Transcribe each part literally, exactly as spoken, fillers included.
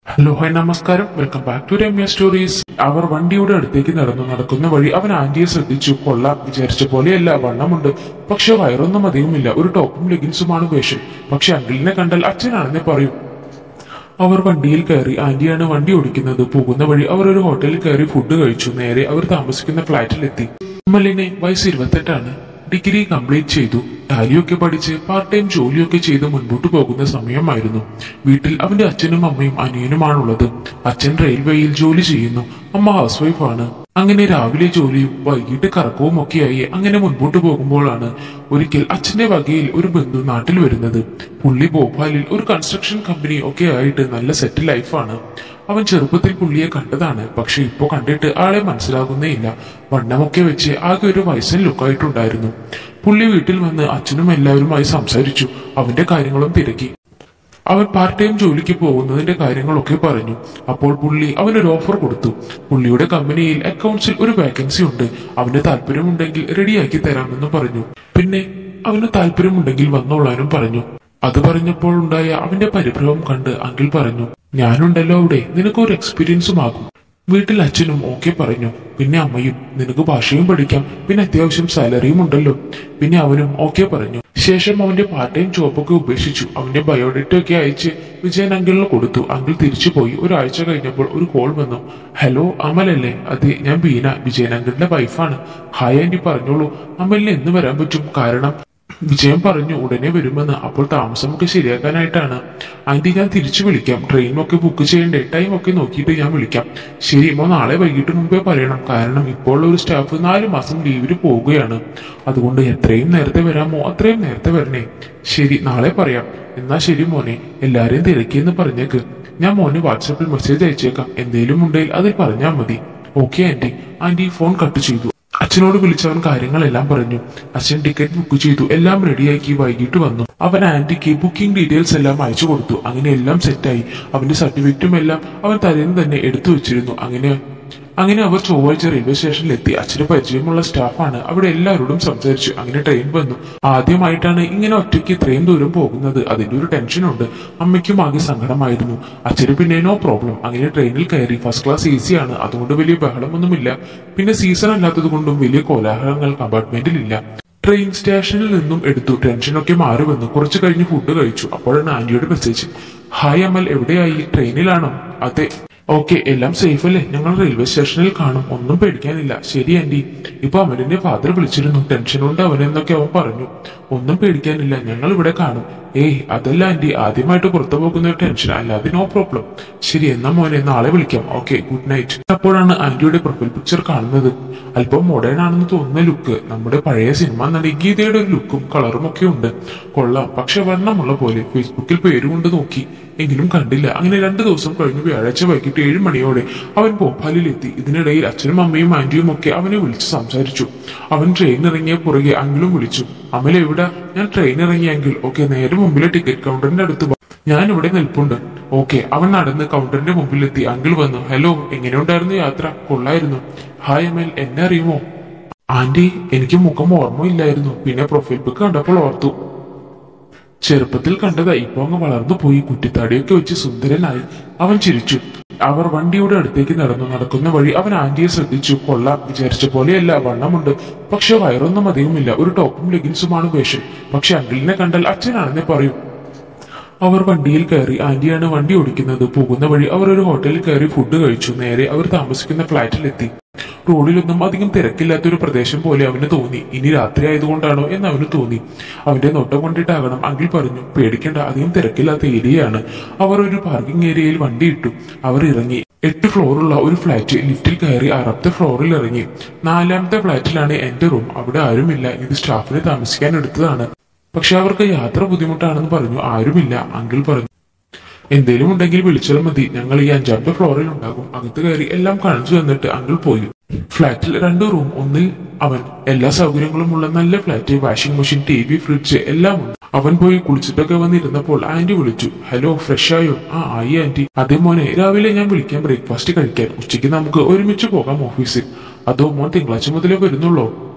Hello hi നമസ്കാരം, welcome back to Ramya stories. അവർ വണ്ടിയുടെ അടുത്തേക്ക് നടന്നു. നടക്കുന്ന വഴി അവൻ ആന്റിയെ ശ്രദ്ധിച്ചു. കൊള്ളാം, വിചാരിച്ച പോലെയല്ല, വണ്ണമുണ്ട്, പക്ഷെ വയറൊന്നും അധികമില്ല. ഒരു ടോപ്പും ലെഗിൻസുമാണ് വേഷം. പക്ഷെ അങ്കിളിനെ കണ്ടാൽ അച്ഛനാണെന്നേ പറയൂ. അവർ വണ്ടിയിൽ കയറി. ആന്റിയാണ് വണ്ടി ഓടിക്കുന്നത്. പോകുന്ന വഴി അവർ ഒരു ഹോട്ടലിൽ കയറി ഫുഡ് കഴിച്ചു. നേരെ അവർ താമസിക്കുന്ന ഫ്ളാറ്റിലെത്തി. അമലിനെ വയസ്സ് ഇരുപത്തെട്ടാണ്. ഡിഗ്രി കംപ്ലീറ്റ് ചെയ്തു. ടാലിയൊക്കെ പഠിച്ച് പാർട്ട് ടൈം ജോലിയൊക്കെ ചെയ്ത് മുൻപോട്ട് പോകുന്ന സമയമായിരുന്നു. വീട്ടിൽ അവന്റെ അച്ഛനും അമ്മയും അനിയനുമാണുള്ളത്. അച്ഛൻ റെയിൽവേയിൽ ജോലി ചെയ്യുന്നു, അമ്മ ഹൗസ് വൈഫാണ്. അങ്ങനെ രാവിലെ ജോലിയും വൈകിട്ട് കറക്കവും ഒക്കെയായി അങ്ങനെ മുൻപോട്ട് പോകുമ്പോഴാണ് ഒരിക്കൽ അച്ഛന്റെ വകയിൽ ഒരു ബന്ധു നാട്ടിൽ വരുന്നത്. പുള്ളി ഭോപ്പാലിൽ ഒരു കൺസ്ട്രക്ഷൻ കമ്പനി ഒക്കെ ആയിട്ട് നല്ല സെറ്റിൽ ലൈഫാണ്. അവൻ ചെറുപ്പത്തിൽ പുള്ളിയെ കണ്ടതാണ്, പക്ഷെ ഇപ്പോ കണ്ടിട്ട് ആളെ മനസ്സിലാകുന്നേ ഇല്ല. വണ്ണമൊക്കെ വെച്ച് ആകെ ഒരു വയസ്സൻ ലുക്കായിട്ടുണ്ടായിരുന്നു. പുള്ളി വീട്ടിൽ വന്ന് അച്ഛനും എല്ലാവരുമായി സംസാരിച്ചു. അവന്റെ കാര്യങ്ങളും തിരക്കി. അവൻ പാർട്ട് ടൈം ജോലിക്ക് പോകുന്നതിന്റെ കാര്യങ്ങളൊക്കെ പറഞ്ഞു. അപ്പോൾ പുള്ളി അവനൊരു ഓഫർ കൊടുത്തു. പുള്ളിയുടെ കമ്പനിയിൽ അക്കൗണ്ട്സിൽ ഒരു വേക്കൻസി ഉണ്ട്, അവന് താല്പര്യമുണ്ടെങ്കിൽ റെഡിയാക്കി തരാമെന്ന് പറഞ്ഞു. പിന്നെ അവന് താല്പര്യമുണ്ടെങ്കിൽ വന്നോളാനും പറഞ്ഞു. അത് പറഞ്ഞപ്പോൾ ഉണ്ടായ അവന്റെ പരിഭ്രമം കണ്ട് അങ്കിൾ പറഞ്ഞു, ഞാനുണ്ടല്ലോ അവിടെ, നിനക്കൊരു എക്സ്പീരിയൻസും ആകും. വീട്ടിൽ അച്ഛനും ഓക്കെ പറഞ്ഞു. പിന്നെ അമ്മയും, നിനക്ക് ഭാഷയും പഠിക്കാം, പിന്നെ അത്യാവശ്യം സാലറിയും ഉണ്ടല്ലോ. പിന്നെ അവനും ഓക്കെ പറഞ്ഞു. ശേഷം അവന്റെ പാർട്ട് ടൈം ജോബൊക്കെ ഉപേക്ഷിച്ചു. അവന്റെ ബയോഡേറ്റ ഒക്കെ അയച്ച് വിജയൻ അങ്കിളിന് കൊടുത്തു. അങ്കിൾ തിരിച്ചു പോയി. ഒരാഴ്ച കഴിഞ്ഞപ്പോൾ ഒരു കോൾ വന്നു. ഹലോ, അമലല്ലേ? അതെ, ഞാൻ ബീന, വിജയൻ അങ്കിളിന്റെ വൈഫാണ്. ഹായ് ആന്റി, പറഞ്ഞോളൂ. അമലിന് എന്ന് വരാൻ പറ്റും? കാരണം വിജയൻ പറഞ്ഞു ഉടനെ വരുമെന്ന്. അപ്പോൾ താമസമൊക്കെ ശരിയാക്കാനായിട്ടാണ്. ആന്റി, ഞാൻ തിരിച്ചു വിളിക്കാം. ട്രെയിനൊക്കെ ബുക്ക് ചെയ്യണ്ടേ? ടൈം ഒക്കെ നോക്കിയിട്ട് ഞാൻ വിളിക്കാം. ശരി മോ, നാളെ വൈകിട്ട് മുമ്പേ പറയണം. കാരണം ഇപ്പോൾ ഒരു സ്റ്റാഫ് നാലു മാസം ലീവിന് പോവുകയാണ്. അതുകൊണ്ട് എത്രയും നേരത്തെ വരാമോ അത്രയും നേരത്തെ വരണേ. ശരി, നാളെ പറയാം. എന്നാ ശരി മോനെ, എല്ലാരെയും തിരക്കിയെന്ന് പറഞ്ഞേക്ക്. ഞാൻ മോന് വാട്സാപ്പിൽ മെസ്സേജ് അയച്ചേക്കാം. എന്തേലും ഉണ്ടെങ്കിൽ അതിൽ പറഞ്ഞാൽ മതി. Okay aunty. Aunty phone cut ചെയ്തു. അച്ഛനോട് വിളിച്ചവൻ കാര്യങ്ങളെല്ലാം പറഞ്ഞു. അച്ഛൻ ടിക്കറ്റ് ബുക്ക് ചെയ്തു. എല്ലാം റെഡിയാക്കി വൈകിട്ട് വന്നു. അവൻ ആന്റിക്ക് ബുക്കിംഗ് ഡീറ്റെയിൽസ് എല്ലാം അയച്ചു കൊടുത്തു. അങ്ങനെ എല്ലാം സെറ്റായി. അവന്റെ സർട്ടിഫിക്കറ്റും എല്ലാം അവൻ തലേന്ന് തന്നെ എടുത്തു വെച്ചിരുന്നു. അങ്ങനെ അങ്ങനെ അവർ ചൊവ്വാഴ്ച റെയിൽവേ സ്റ്റേഷനിലെത്തി. അച്ഛന് പരിചയമുള്ള സ്റ്റാഫാണ്. അവിടെ എല്ലാവരോടും സംസാരിച്ചു. അങ്ങനെ ട്രെയിൻ വന്നു. ആദ്യമായിട്ടാണ് ഇങ്ങനെ ഒറ്റയ്ക്ക് ഇത്രയും ദൂരം പോകുന്നത്. അതിന്റെ ഒരു ടെൻഷനുണ്ട്. അമ്മയ്ക്കും ആകെ സങ്കടമായിരുന്നു. അച്ഛന് പിന്നെ നോ പ്രോബ്ലം. അങ്ങനെ ട്രെയിനിൽ കയറി. ഫസ്റ്റ് ക്ലാസ് ഈസിയാണ്, അതുകൊണ്ട് വലിയ ബഹളമൊന്നുമില്ല. പിന്നെ സീസൺ അല്ലാത്തത് കൊണ്ടും വലിയ കോലാഹലങ്ങൾ കമ്പാർട്ട്മെന്റിലില്ല. ട്രെയിൻ സ്റ്റേഷനിൽ നിന്നും എടുത്തു. ടെൻഷനൊക്കെ മാറി വന്നു. കുറച്ചു കഴിഞ്ഞ് ഫുഡ് കഴിച്ചു. അപ്പോഴാണ് ആന്റിയുടെ മെസ്സേജ്. ഹായ് അമൽ, എവിടെയായി? ട്രെയിനിലാണോ? അതെ. ഓക്കെ, എല്ലാം സേഫ് അല്ലേ? ഞങ്ങൾ റെയിൽവേ സ്റ്റേഷനിൽ കാണും, ഒന്നും പേടിക്കാനില്ല. ശരി ആന്റി. ഇപ്പൊ അമലിന്റെ ഫാദർ വിളിച്ചിരുന്നു. ടെൻഷനുണ്ട് അവനെന്നൊക്കെ അവൻ പറഞ്ഞു. ഒന്നും പേടിക്കാനില്ല, ഞങ്ങൾ ഇവിടെ കാണും. ഏയ് അതല്ല ആന്റി, ആദ്യമായിട്ട് പുറത്തു പോകുന്ന ടെൻഷൻ, അല്ലാതെ നോ പ്രോബ്ലം. ശരി, എന്നാ മോനെ നാളെ വിളിക്കാം. Okay, good night. അപ്പോഴാണ് ആന്റിയുടെ പ്രൊഫൈൽ പിക്ചർ കാണുന്നത്. അല്പം മോഡേൺ ആണെന്ന് തോന്നുന്ന ലുക്ക്. നമ്മുടെ പഴയ സിനിമ നടി ഗീതയുടെ ഒരു ലുക്കും കളറും ഒക്കെ ഉണ്ട്. കൊള്ളാം, പക്ഷെ വണ്ണമുള്ള പോലെ. ഫേസ്ബുക്കിൽ പേരുകൊണ്ട് നോക്കി, എങ്കിലും കണ്ടില്ല. അങ്ങനെ രണ്ടു ദിവസം കഴിഞ്ഞു. വ്യാഴാഴ്ച വൈകിട്ട് ഏഴ് മണിയോടെ അവൻ ഭോപ്പാലിലെത്തി. ഇതിനിടയിൽ അച്ഛനും അമ്മയും ആന്റിയും ഒക്കെ അവനെ വിളിച്ച് സംസാരിച്ചു. അവൻ ട്രെയിൻ ഇറങ്ങിയ പുറകെ അങ്കിളും വിളിച്ചു. അമല എവിടെ? ഞാൻ ട്രെയിൻ ഇറങ്ങിയ അങ്കിൾ. ഓക്കെ, നേരെ മുമ്പിലെ ടിക്കറ്റ് കൗണ്ടറിന്റെ അടുത്ത് ഞാൻ ഇവിടെ നിൽപ്പുണ്ട്. ഓക്കെ. അവൻ നടന്ന് കൗണ്ടറിന്റെ മുമ്പിലെത്തി. അങ്കിൾ വന്നു. ഹലോ, എങ്ങനെയുണ്ടായിരുന്നു യാത്ര? കൊള്ളായിരുന്നു. ഹായ് അമൽ, എന്നെ അറിയുമോ? ആന്റി, എനിക്ക് മുഖം ഓർമ്മയില്ലായിരുന്നു. പിന്നെ പ്രൊഫൈൽ പിക്ക് കണ്ടപ്പോൾ ഓർത്തു. ചെറുപ്പത്തിൽ കണ്ടതാ, ഇപ്പൊ അങ്ങ് വളർന്നു പോയി. കുറ്റിത്താടിയൊക്കെ വെച്ച് സുന്ദരനായി. അവൻ ചിരിച്ചു. അവർ വണ്ടിയുടെ അടുത്തേക്ക് നടന്നു. നടക്കുന്ന വഴി അവൻ ആന്റിയെ ശ്രദ്ധിച്ചു. കൊള്ളാം, വിചാരിച്ച പോലെയല്ല, വണ്ണമുണ്ട്, പക്ഷെ വയറൊന്നും അധികമില്ല. ഒരു ടോപ്പും ലെഗിൻസുമാണ് വേഷം. പക്ഷെ അങ്കിളിനെ കണ്ടാൽ അച്ഛനാണെന്നേ പറയൂ. അവർ വണ്ടിയിൽ കയറി. ആന്റിയാണ് വണ്ടി ഓടിക്കുന്നത്. പോകുന്ന വഴി അവർ ഒരു ഹോട്ടലിൽ കയറി ഫുഡ് കഴിച്ചു. നേരെ അവർ താമസിക്കുന്ന ഫ്ളാറ്റിലെത്തി. റോഡിലൊന്നും അധികം തിരക്കില്ലാത്തൊരു പ്രദേശം പോലെ അവന് തോന്നി. ഇനി രാത്രി ആയതുകൊണ്ടാണോ എന്ന് അവന് തോന്നി. അവന്റെ നോട്ടം കൊണ്ടിട്ടാകണം. അങ്കിൾ പറഞ്ഞു, പേടിക്കേണ്ട, അധികം തിരക്കില്ലാത്ത ഏരിയയാണ്. അവർ ഒരു പാർക്കിംഗ് ഏരിയയിൽ വണ്ടി ഇട്ടു. അവർ ഇറങ്ങി. എട്ട് ഫ്ലോറുള്ള ഒരു ഫ്ലാറ്റ്. ലിഫ്റ്റിൽ കയറി ആറാമത്തെ ഫ്ലോറിൽ ഇറങ്ങി. നാലാമത്തെ ഫ്ലാറ്റിലാണ് എന്റെ റൂം. അവിടെ ആരുമില്ല. ഇത് സ്റ്റാഫിന് താമസിക്കാൻ എടുത്തതാണ്. പക്ഷെ അവർക്ക് യാത്ര ബുദ്ധിമുട്ടാണെന്ന് പറഞ്ഞു. ആരുമില്ല. അങ്കിൾ പറഞ്ഞു, എന്തേലും ഉണ്ടെങ്കിൽ വിളിച്ചാൽ മതി. ഞങ്ങൾ ഈ അഞ്ചാമത്തെ ഫ്ലോറിൽ ഉണ്ടാകും. അകത്ത് കയറി എല്ലാം കാണിച്ചു തന്നിട്ട് അങ്കിൾ പോയി. ഫ്ലാറ്റിൽ രണ്ട് റൂം. ഒന്നിൽ അവൻ എല്ലാ സൗകര്യങ്ങളും ഉള്ള നല്ല flat. Washing machine, T V, fridge എല്ലാം ഉണ്ട്. അവൻ പോയി കുളിച്ചിട്ടൊക്കെ വന്നിരുന്നപ്പോൾ ആന്റി വിളിച്ചു. ഹലോ, ഫ്രഷ് ആയോ? ആ ആയി ആന്റി. അതേ മോനെ, രാവിലെ ഞാൻ വിളിക്കാൻ ബ്രേക്ക്ഫാസ്റ്റ് കഴിക്കാൻ. ഉച്ചയ്ക്ക് നമുക്ക് ഒരുമിച്ച് പോകാം ഓഫീസിൽ. അതോ മോൻ തിങ്കളാഴ്ച മുതലേ വരുന്നുള്ളോ?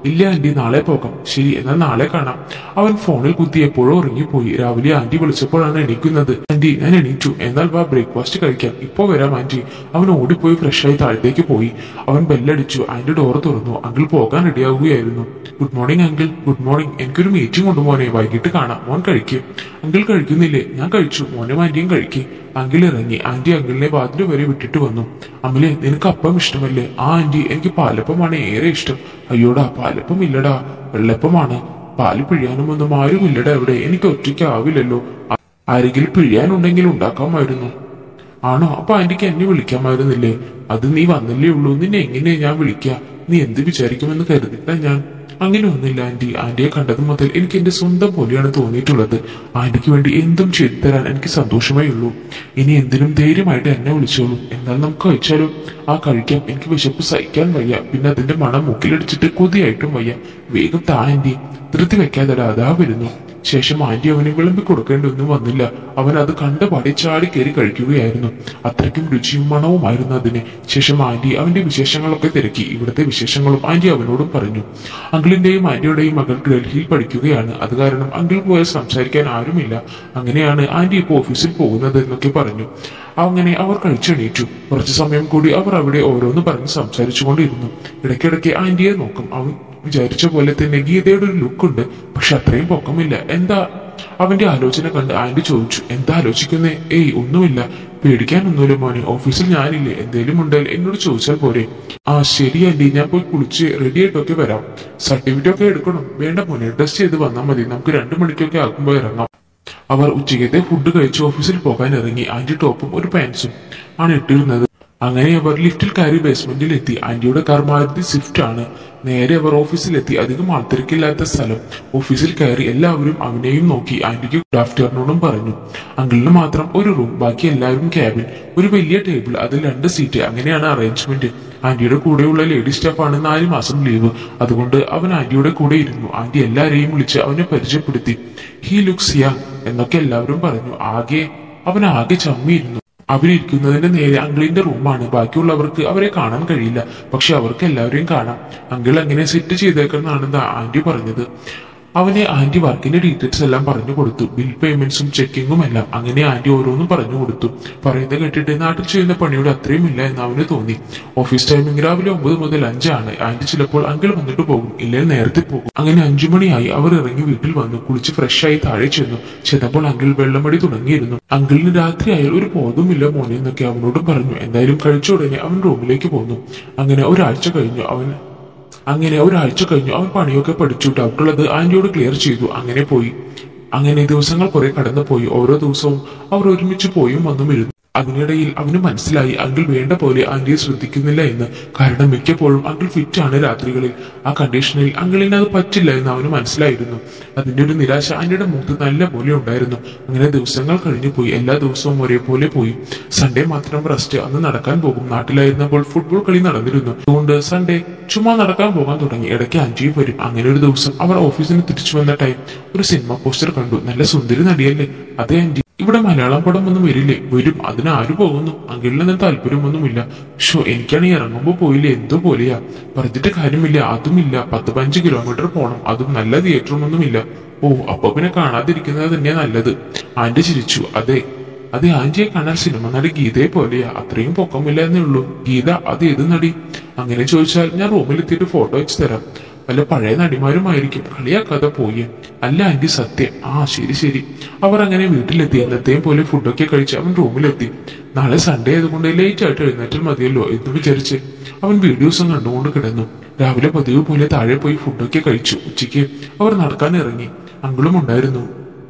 ഇല്ല ആന്റി, നാളെ പോകാം. ശരി, എന്നാൽ നാളെ കാണാം. അവൻ ഫോണിൽ കുത്തി എപ്പോഴും ഉറങ്ങിപ്പോയി. രാവിലെ ആന്റി വിളിച്ചപ്പോഴാണ് എണീക്കുന്നത്. ആന്റി, ഞാൻ എണീറ്റു. എന്നാൽ വാ, ബ്രേക്ക്ഫാസ്റ്റ് കഴിക്കാം. ഇപ്പോ വരാം ആന്റി. അവൻ ഓടിപ്പോയി ഫ്രഷായി താഴത്തേക്ക് പോയി. അവൻ ബെല്ലടിച്ചു. ആന്റി ഡോർ തുറന്നു. അങ്കിൾ പോകാൻ റെഡിയാവുകയായിരുന്നു. Good morning uncle. Good morning. എനിക്കൊരു മീറ്റിംഗ് ഉണ്ട് മോനെ, വൈകിട്ട് കാണാം. മോൻ കഴിക്കും. അങ്കിൾ കഴിക്കുന്നില്ലേ? ഞാൻ കഴിച്ചു. മോനും ആന്റിയും കഴിക്കും. അങ്കിൾ ഇറങ്ങി. ആന്റി അങ്കിളിനെ വാതിൽ വരെ വിട്ടിട്ട് വന്നു. അമലെ, നിനക്ക് അപ്പം ഇഷ്ടമല്ലേ? ആ ആന്റി, എനിക്ക് പാലപ്പമാണ് ഏറെ ഇഷ്ടം. അയ്യോടാ, പാലപ്പം ഇല്ലടാ, വെള്ളപ്പമാണ്. പാല് പിഴിയാനും ഒന്നും ആരും ഇല്ലടാ ഇവിടെ. എനിക്ക് ഒറ്റയ്ക്ക് ആവില്ലല്ലോ. ആരെങ്കിലും പിഴിയാനുണ്ടെങ്കിൽ ഉണ്ടാക്കാമായിരുന്നു. ആണോ? അപ്പൊ ആന്റിക്ക് എന്നെ വിളിക്കാമായിരുന്നില്ലേ? അത് നീ വന്നില്ലേ ഉള്ളൂ. നിന്നെ എങ്ങനെയാ ഞാൻ വിളിക്കുക? നീ എന്ത് വിചാരിക്കുമെന്ന് കരുതിട്ടാ ഞാൻ. അങ്ങനെ ഒന്നില്ല ആന്റി. ആന്റിയെ കണ്ടത് മുതൽ എനിക്ക് എന്റെ സ്വന്തം പോലെയാണ് തോന്നിയിട്ടുള്ളത്. ആന്റിക്ക് വേണ്ടി എന്തും ചെയ്തു തരാൻ എനിക്ക് സന്തോഷമേ ഉള്ളൂ. ഇനി എന്തിനും ധൈര്യമായിട്ട് എന്നെ വിളിച്ചോളൂ. എന്നാൽ നമുക്ക് കഴിച്ചാലോ? ആ, കഴിക്കാം. എനിക്ക് വിശപ്പ് സഹിക്കാൻ വയ്യ. പിന്നെ അതിന്റെ മണം മൂക്കിലടിച്ചിട്ട് കൊതിയായിട്ടും വയ്യ. വേഗം താ ആന്റി. ധൃതി വെക്കാതെടാ, അതാ വരുന്നു. ശേഷം ആന്റി അവന് വിളമ്പി കൊടുക്കേണ്ടൊന്നും വന്നില്ല. അവൻ അത് കണ്ടപാടി ചാടി കയറി കഴിക്കുകയായിരുന്നു. അത്രയ്ക്കും രുചിയും മണവുമായിരുന്നു അതിന്. ശേഷം ആന്റി അവന്റെ വിശേഷങ്ങളൊക്കെ തിരക്കി. ഇവിടുത്തെ വിശേഷങ്ങളും ആന്റി അവനോടും പറഞ്ഞു. അങ്കിളിന്റെയും ആന്റിയുടെയും മകൾ ഡൽഹിയിൽ പഠിക്കുകയാണ്. അത് കാരണം അങ്കിൾ പോയാൽ സംസാരിക്കാൻ ആരുമില്ല. അങ്ങനെയാണ് ആന്റി ഇപ്പോൾ ഓഫീസിൽ പോകുന്നത് എന്നൊക്കെ പറഞ്ഞു. അങ്ങനെ അവർ കഴിച്ചെണീറ്റു. കുറച്ചു സമയം കൂടി അവർ അവിടെ ഓരോന്ന് പറഞ്ഞ് സംസാരിച്ചുകൊണ്ടിരുന്നു. ഇടയ്ക്കിടയ്ക്ക് ആന്റിയെ നോക്കും. അവൻ വിചാരിച്ച പോലെ തന്നെ ഗീതയുടെ ഒരു ലുക്കുണ്ട്, പക്ഷെ അത്രയും പൊക്കമില്ല. എന്താ? അവന്റെ ആലോചന കണ്ട് ആന്റി ചോദിച്ചു. എന്താ ആലോചിക്കുന്നേ? ഏയ്, ഒന്നുമില്ല. പേടിക്കാനൊന്നുമില്ല മോനെ. ഓഫീസിൽ ഞാനില്ലേ. എന്തേലും ഉണ്ടെങ്കിൽ എന്നോട് ചോദിച്ചാൽ പോരെ. ആ, ശരി ആന്റി. ഞാൻ പോയി കുളിച്ച് റെഡി ആയിട്ടൊക്കെ വരാം. സർട്ടിഫിക്കറ്റ് ഒക്കെ എടുക്കണം. വേണ്ട മോനെ, ടെസ്റ്റ് ചെയ്ത് വന്നാൽ മതി. നമുക്ക് രണ്ടു മണിക്കൊക്കെ ആകുമ്പോൾ ഇറങ്ങാം. അവർ ഉച്ചയ്ക്കത്തെ ഫുഡ് കഴിച്ച് ഓഫീസിൽ പോകാൻ ഇറങ്ങി. ആന്റി ടോപ്പും ഒരു പാൻസും ആണ് ഇട്ടിരുന്നത്. അങ്ങനെ അവർ ലിഫ്റ്റിൽ കയറി ബേസ്മെന്റിൽ എത്തി. ആന്റിയുടെ കാർ മാരുതി സ്വിഫ്റ്റ് ആണ്. നേരെ അവർ ഓഫീസിലെത്തി. അധികം ആൾത്തിരക്കില്ലാത്ത സ്ഥലം. ഓഫീസിൽ കയറി എല്ലാവരും അവനെയും നോക്കി. ആന്റിക്ക് ഗുഡ് ആഫ്റ്റർനൂണും പറഞ്ഞു. അങ്കിളിന് മാത്രം ഒരു റൂം, ബാക്കി എല്ലാവരും ക്യാബിൻ. ഒരു വലിയ ടേബിൾ, അതിൽ രണ്ട് സീറ്റ്. അങ്ങനെയാണ് അറേഞ്ച്മെന്റ്. ആന്റിയുടെ കൂടെയുള്ള ലേഡി സ്റ്റാഫാണ് നാല് മാസം ലീവ്. അതുകൊണ്ട് അവൻ ആന്റിയുടെ കൂടെ ഇരുന്നു. ആന്റി എല്ലാരെയും വിളിച്ച് അവനെ പരിചയപ്പെടുത്തി. ഹി ലുക്സ് യങ് എന്നൊക്കെ എല്ലാവരും പറഞ്ഞു. ആകെ അവൻ ആകെ ചമ്മിയിരുന്നു. അവരിയ്ക്കുന്നതിന്റെ നേരെ അങ്കിളിന്റെ റൂമാണ്. ബാക്കിയുള്ളവർക്ക് അവരെ കാണാൻ കഴിയില്ല, പക്ഷെ അവർക്ക് എല്ലാവരെയും കാണാം. അങ്കിൾ അങ്ങനെ സെറ്റ് ചെയ്തേക്കെന്നാണ് ആന്റി പറഞ്ഞത്. അവനെ ആന്റി വർക്കിന്റെ ഡീറ്റെയിൽസ് എല്ലാം പറഞ്ഞു കൊടുത്തു. ബിൽ പേയ്മെന്റ്സും ചെക്കിങ്ങും എല്ലാം. അങ്ങനെ ആന്റി ഓരോന്നും പറഞ്ഞു കൊടുത്തു. പറയുന്നത് കേട്ടിട്ട് നാട്ടിൽ ചെയ്യുന്ന പണിയുടെ അത്രയും ഇല്ല എന്ന് അവന് തോന്നി. ഓഫീസ് ടൈമിംഗ് രാവിലെ ഒമ്പത് മുതൽ അഞ്ചാണ്. ആന്റി ചിലപ്പോൾ അങ്കിൾ വന്നിട്ട് പോകും, ഇല്ലെങ്കിൽ നേരത്തെ പോകും. അങ്ങനെ അഞ്ചു മണിയായി. അവർ ഇറങ്ങി വീട്ടിൽ വന്നു. കുളിച്ച് ഫ്രഷായി താഴെ ചെന്നു. ചെന്നപ്പോൾ അങ്കിൾ വെള്ളമടി തുടങ്ങിയിരുന്നു. അങ്കിളിന് രാത്രിയായാൽ ഒരു ബോധമില്ല മോനെ എന്നൊക്കെ അവനോട് പറഞ്ഞു. എന്തായാലും കഴിച്ച ഉടനെ അവൻ റൂമിലേക്ക് പോന്നു. അങ്ങനെ ഒരാഴ്ച കഴിഞ്ഞു അവൻ അങ്ങനെ ഒരാഴ്ച കഴിഞ്ഞു അവൻ പണിയൊക്കെ പഠിച്ചു. ഡൗട്ടുള്ളത് ആന്റിയോട് ക്ലിയർ ചെയ്തു. അങ്ങനെ പോയി. അങ്ങനെ ദിവസങ്ങൾ കുറെ കടന്നുപോയി. ഓരോ ദിവസവും അവർ ഒരുമിച്ച് പോയും വന്നും ഇരുന്നു. അതിനിടയിൽ അവന് മനസ്സിലായി അങ്കിൾ വേണ്ട പോലെ ആന്റിയെ ശ്രദ്ധിക്കുന്നില്ല എന്ന്. കാരണം മിക്കപ്പോഴും അങ്കിൾ ഫിറ്റ് ആണ് രാത്രികളിൽ. ആ കണ്ടീഷനിൽ അങ്കിളിന് അത് പറ്റില്ല എന്ന് അവന് മനസ്സിലായിരുന്നു. അതിന്റെ ഒരു നിരാശ ആന്റിയുടെ മുഖത്ത് നല്ല പോലെ ഉണ്ടായിരുന്നു. അങ്ങനെ ദിവസങ്ങൾ കഴിഞ്ഞു പോയി. എല്ലാ ദിവസവും ഒരേപോലെ പോയി. സൺഡേ മാത്രം റെസ്റ്റ്. അന്ന് നടക്കാൻ പോകും. നാട്ടിലായിരുന്നപ്പോൾ ഫുട്ബോൾ കളി നടന്നിരുന്നു. അതുകൊണ്ട് സൺഡേ ചുമ്മാ നടക്കാൻ പോകാൻ തുടങ്ങി. ഇടയ്ക്ക് ആന്റിയും വരും. അങ്ങനെ ഒരു ദിവസം അവർ ഓഫീസിന് തിരിച്ചു വന്ന ടൈം ഒരു സിനിമ പോസ്റ്റർ കണ്ടു. നല്ല സുന്ദരി നടിയല്ലേ? അതെ ആന്റി. ഇവിടെ മലയാളം പടം ഒന്നും വരില്ലേ? വരും. അതിന് ആര് പോകുന്നു? അങ്കിളിന് താല്പര്യമൊന്നുമില്ല. ഷോ, എനിക്കാണ് ഇറങ്ങുമ്പോ പോയില്ലേ എന്തോ പോലെയാ. പറഞ്ഞിട്ട് കാര്യമില്ല. അതുമില്ല. പത്ത് പതിനഞ്ച് കിലോമീറ്റർ പോണം. അതും നല്ല തിയേറ്ററും ഒന്നുമില്ല. ഓ, അപ്പൊ പിന്നെ കാണാതിരിക്കുന്നത് തന്നെയാ നല്ലത്. ആന്റി ചിരിച്ചു. അതെ അതെ ആന്റിയെ കാണാൻ സിനിമ നടി ഗീതയെ പോലെയാ. അത്രയും പൊക്കമില്ല എന്നേ ഉള്ളൂ. ഗീത അത് ഏത് നടി? അങ്ങനെ ചോദിച്ചാൽ ഞാൻ റൂമിലെത്തിയിട്ട് ഫോട്ടോ വെച്ച് തരാം. വല്ല പഴയ നടിമാരുമായിരിക്കും. കളിയാക്കാതെ പോയി. അല്ല ആന്റി, സത്യം. ആ, ശരി ശരി. അവർ അങ്ങനെ വീട്ടിലെത്തി. എന്നത്തെയും പോലെ ഫുഡൊക്കെ കഴിച്ച് അവൻ റൂമിലെത്തി. നാളെ സൺഡേ ആയതുകൊണ്ട് ലേറ്റ് ആയിട്ട് എഴുന്നേറ്റാൽ മതിയല്ലോ എന്ന് വിചാരിച്ച് അവൻ വീഡിയോസും കണ്ടുകൊണ്ട് കിടന്നു. രാവിലെ പതിവ് പോലെ താഴെ പോയി ഫുഡൊക്കെ കഴിച്ചു. ഉച്ചയ്ക്ക് അവർ നടക്കാൻ ഇറങ്ങി. അങ്കിളും ഉണ്ടായിരുന്നു.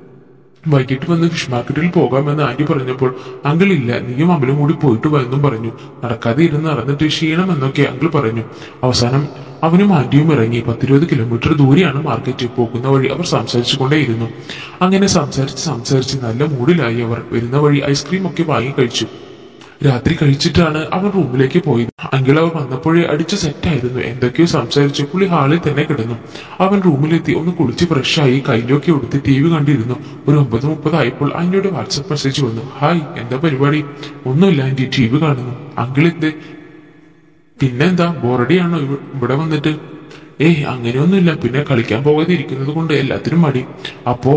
വൈകിട്ട് വന്ന് ഫിഷ് മാർക്കറ്റിൽ പോകാമെന്ന് ആന്റി പറഞ്ഞപ്പോൾ അങ്കിൾ ഇല്ല, നീയും അമലും കൂടി പോയിട്ട് വന്നും പറഞ്ഞു. നടക്കാതെ ഇരുന്ന് നടന്നിട്ട് ക്ഷീണം എന്നൊക്കെ അങ്കിൾ പറഞ്ഞു. അവസാനം അവനും ആന്റിയും ഇറങ്ങി. പത്തിരുപത് കിലോമീറ്റർ ദൂരെയാണ് മാർക്കറ്റ്. പോകുന്ന വഴി അവർ സംസാരിച്ചു കൊണ്ടേയിരുന്നു. അങ്ങനെ സംസാരിച്ച് സംസാരിച്ച് നല്ല മൂഡിലായി അവർ. വരുന്ന വഴി ഐസ്ക്രീം ഒക്കെ വാങ്ങി കഴിച്ചു. രാത്രി കഴിച്ചിട്ടാണ് അവൻ റൂമിലേക്ക് പോയത്. അങ്കിൾ അവർ വന്നപ്പോഴേ അടിച്ച് സെറ്റായിരുന്നു. എന്തൊക്കെയോ സംസാരിച്ച് പുള്ളി ഹാളിൽ തന്നെ കിടന്നു. അവൻ റൂമിലെത്തി. ഒന്ന് കുളിച്ച് ഫ്രഷായി കയ്യിലൊക്കെ എടുത്ത് ടി വി കണ്ടിരുന്നു. ഒരു ഒമ്പത് മുപ്പതായപ്പോൾ ആന്റിയുടെ വാട്സപ്പ് മെസ്സേജ് വന്നു. ഹായ്, എന്താ പരിപാടി? ഒന്നുമില്ല ആന്റി, ടി വി കാണുന്നു. അങ്കിൾ എന്തേ? പിന്നെന്താ, ബോറടിയാണോ ഇവിടെ വന്നിട്ട്? ഏയ് അങ്ങനെയൊന്നുമില്ല, പിന്നെ കളിക്കാൻ പോകാതെ ഇരിക്കുന്നത് കൊണ്ട് എല്ലാത്തിനും മടി. അപ്പോ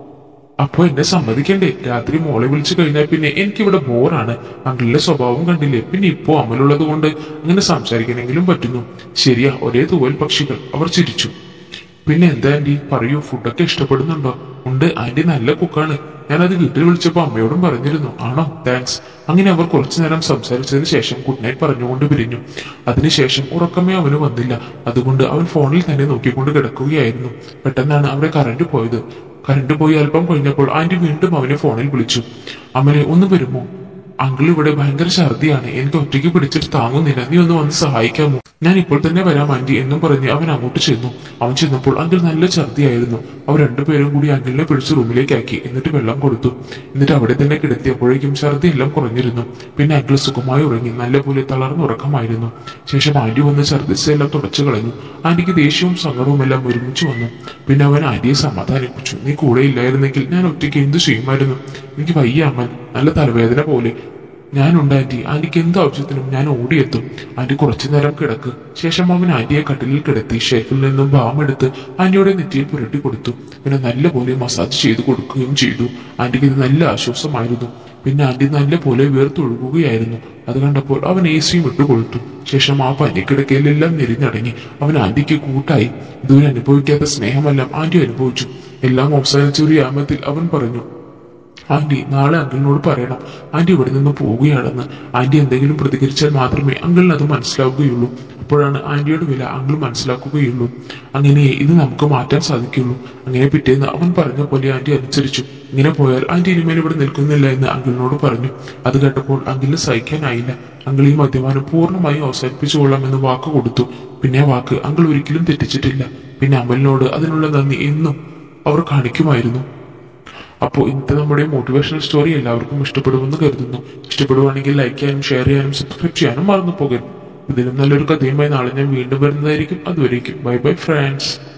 അപ്പൊ എന്നെ സമ്മതിക്കണ്ടേ? രാത്രി മോളെ വിളിച്ചു കഴിഞ്ഞാൽ പിന്നെ എനിക്കിവിടെ ബോറാണ്. അങ്കിളിന്റെ സ്വഭാവം കണ്ടില്ലേ? പിന്നെ ഇപ്പോ അമലുള്ളത് കൊണ്ട് അങ്ങനെ സംസാരിക്കണമെങ്കിലും പറ്റുന്നു. ശരിയാ, ഒരേ തൂവൽ പക്ഷികൾ. അവർ ചിരിച്ചു. പിന്നെ എന്താ ആന്റി, പറയൂ, ഫുഡൊക്കെ ഇഷ്ടപ്പെടുന്നുണ്ടോ? ഉണ്ട്, ആന്റി നല്ല കുക്കാണ്. ഞാനത് വീട്ടിൽ വിളിച്ചപ്പോ അമ്മയോടും പറഞ്ഞിരുന്നു. ആണോ, താങ്ക്സ്. അങ്ങനെ അവർ കുറച്ചു നേരം സംസാരിച്ചതിന് ശേഷം ഗുഡ് നൈറ്റ് പറഞ്ഞുകൊണ്ട് പിരിഞ്ഞു. അതിനുശേഷം ഉറക്കമേ അവന് വന്നില്ല. അതുകൊണ്ട് അവൻ ഫോണിൽ തന്നെ നോക്കിക്കൊണ്ട് കിടക്കുകയായിരുന്നു. പെട്ടെന്നാണ് അവിടെ കറണ്ട് പോയത്. കറണ്ട് പോയി അല്പം കഴിഞ്ഞപ്പോൾ ആന്റി വീണ്ടും അവനെ ഫോണിൽ വിളിച്ചു. അമലെ, ഒന്ന് വരുമോ? അങ്കിൾ ഇവിടെ ഭയങ്കര ഛർദിയാണ്, എനിക്ക് ഒറ്റയ്ക്ക് പിടിച്ചിട്ട് താങ്ങുന്നില്ല, നീ ഒന്ന് വന്ന് സഹായിക്കാമോ? ഞാൻ ഇപ്പോൾ തന്നെ വരാം ആന്റി എന്നും പറഞ്ഞ് അവൻ അങ്ങോട്ട് ചെന്നു. അവൻ ചെന്നപ്പോൾ അങ്കിൾ നല്ല ഛർദിയായിരുന്നു. അവർ രണ്ടുപേരും കൂടി അങ്കിളിനെ പിടിച്ച് റൂമിലേക്കാക്കി. എന്നിട്ട് വെള്ളം കൊടുത്തു. എന്നിട്ട് അവിടെ തന്നെ കിടത്തിയപ്പോഴേക്കും ഛർദി എല്ലാം കുറഞ്ഞിരുന്നു. പിന്നെ അങ്കിൾ സുഖമായി ഉറങ്ങി. നല്ലപോലെ തളർന്ന് ഉറക്കമായിരുന്നു. ശേഷം ആന്റി വന്ന് ഛർദിച്ചെല്ലാം തുടച്ചു കളഞ്ഞു. ആന്റിക്ക് ദേഷ്യവും സങ്കടവും എല്ലാം ഒരുമിച്ച് വന്നു. പിന്നെ അവൻ ആന്റിയെ സമാധാനിപ്പിച്ചു. നീ കൂടെ ഇല്ലായിരുന്നെങ്കിൽ ഞാൻ ഒറ്റയ്ക്ക് എന്തു ചെയ്യുമായിരുന്നു? എനിക്ക് വയ്യ അമ്മൻ, നല്ല തലവേദന പോലെ. ഞാനുണ്ട് ആന്റി, ആന്റിക്ക് എന്ത് ആവശ്യത്തിനും ഞാൻ ഓടിയെത്തും. ആന്റി കുറച്ചു നേരം കിടക്ക്. ശേഷം അവൻ ആന്റിയെ കട്ടിലിൽ കിടത്തി ഷെൽഫിൽ നിന്നും ബാം എടുത്ത് ആന്റിയുടെ നെറ്റിയിൽ പുരട്ടി കൊടുത്തു. പിന്നെ നല്ലപോലെ മസാജ് ചെയ്ത് കൊടുക്കുകയും ചെയ്തു. ആന്റിക്ക് ഇത് നല്ല ആശ്വാസമായിരുന്നു. പിന്നെ ആന്റി നല്ലപോലെ വേർത്തൊഴുകുകയായിരുന്നു. അത് കണ്ടപ്പോൾ അവൻ എ സിയും ഇട്ട് കൊടുത്തു. ശേഷം ആ പനിക്കിടക്കയിലെല്ലാം നെരിഞ്ഞടങ്ങി. അവൻ ആന്റിക്ക് കൂട്ടായി. ഇതുവരെ അനുഭവിക്കാത്ത സ്നേഹമെല്ലാം ആന്റി അനുഭവിച്ചു. എല്ലാം അവസാനിച്ച ഒരു യാമത്തിൽ അവൻ പറഞ്ഞു, ആന്റി, നാളെ അങ്കിളിനോട് പറയണം ആന്റി ഇവിടെ നിന്ന് പോവുകയാണെന്ന്. ആന്റി എന്തെങ്കിലും പ്രതികരിച്ചാൽ മാത്രമേ അങ്കിളിന് അത് മനസ്സിലാവുകയുള്ളൂ. അപ്പോഴാണ് ആന്റിയുടെ വില അങ്കിൾ മനസ്സിലാക്കുകയുള്ളൂ. അങ്ങനെ ഇത് നമുക്ക് മാറ്റാൻ സാധിക്കുള്ളൂ. അങ്ങനെ പിറ്റേന്ന് അവൻ പറഞ്ഞ പോലെ ആന്റി അനുസരിച്ചു. ഇങ്ങനെ പോയാൽ ആന്റി ഇനിമേൽ ഇവിടെ നിൽക്കുന്നില്ല എന്ന് അങ്കിളിനോട് പറഞ്ഞു. അത് കേട്ടപ്പോൾ അങ്കിളിന് സഹിക്കാനായില്ല. അങ്കിൾ ഈ മദ്യപാനം പൂർണ്ണമായും അവസാനിപ്പിച്ചുകൊള്ളാം എന്ന് വാക്ക് കൊടുത്തു. പിന്നെ വാക്ക് അങ്കിൾ ഒരിക്കലും തെറ്റിച്ചിട്ടില്ല. പിന്നെ അമലിനോട് അതിനുള്ള നന്ദി എന്നും അവർ കാണിക്കുമായിരുന്നു. അപ്പോൾ ഇന്നത്തെ നമ്മുടെ മോട്ടിവേഷണൽ സ്റ്റോറി എല്ലാവർക്കും ഇഷ്ടപ്പെടുമെന്ന് കരുതുന്നു. ഇഷ്ടപ്പെടുവാണെങ്കിൽ ലൈക്ക് ചെയ്യാനും ഷെയർ ചെയ്യാനും സബ്സ്ക്രൈബ് ചെയ്യാനും മറന്നു പോകരുത്. ഇതിലും നല്ലൊരു കഥയുമായി നാളെ ഞാൻ വീണ്ടും വരുന്നതായിരിക്കും. അതുവരേക്കും ബൈ ബൈ ഫ്രണ്ട്സ്.